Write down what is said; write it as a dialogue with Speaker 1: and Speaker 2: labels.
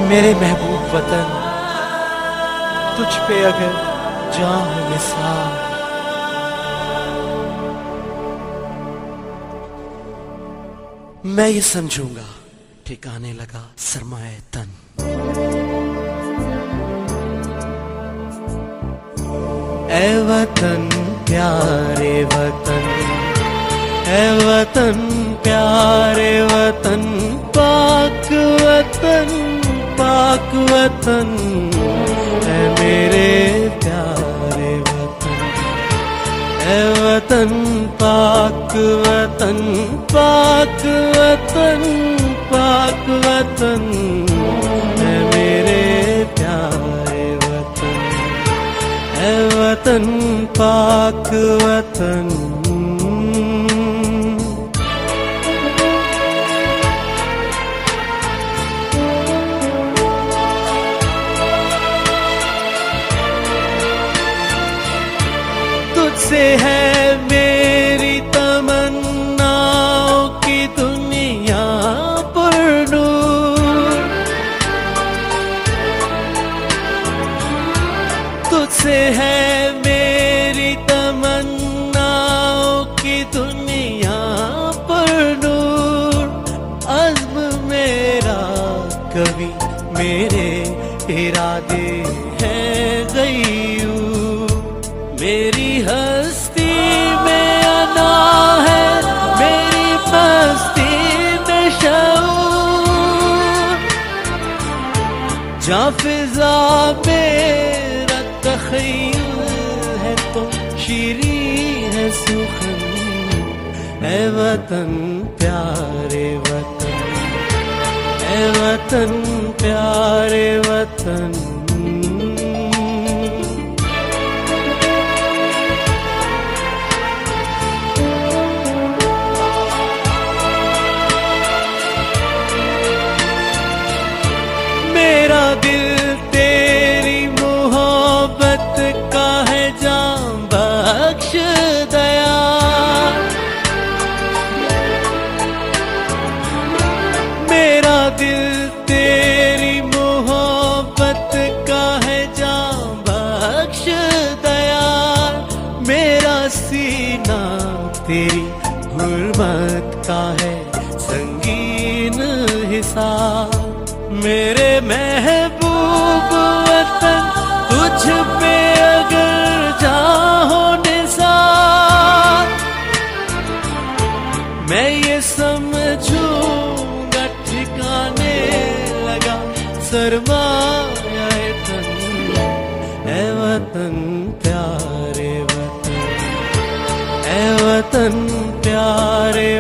Speaker 1: मेरे महबूब वतन, तुझ पे अगर जान हो निसार, मैं ये समझूंगा ठिकाने लगा सरमाए तन। ऐ वतन प्यारे वतन, ऐ वतन प्यारे वतन, पाक वतन पाक वतन, ऐ मेरे प्यारे वतन। ऐ वतन पाक वतन, पाक वतन पाक वतन, ऐ मेरे प्यारे वतन। ऐ वतन पाक वतन। तुझसे है मेरी तमन्नाओं की दुनिया पर नूर, तुझसे है मेरी तमन्नाओं की दुनिया पर नूर। अज़्म मेरा कभी मेरे इरादे हैं गयूर, मेरी हस्ती में अना है, मेरी मस्ती में शऊर। जहाँ फिजा मेरा तख़य्युल है तो शीरी है सुखन। ऐ वतन प्यारे वतन, ऐ वतन प्यारे वतन। मेरा दिल तेरी मोहब्बत का है जान बख्श दया, मेरा दिल तेरी मोहब्बत का है जान बख्श दया। मेरा सीना तेरी हुर्मत का है संगीन हिसाब। मेरे महबूब वतन तुझ पे अगर जाहो निसार, मैं ये समझूंगा ठिकाने लगा सरमाए तन। ऐ वतन प्यारे वतन, ऐ वतन प्यारे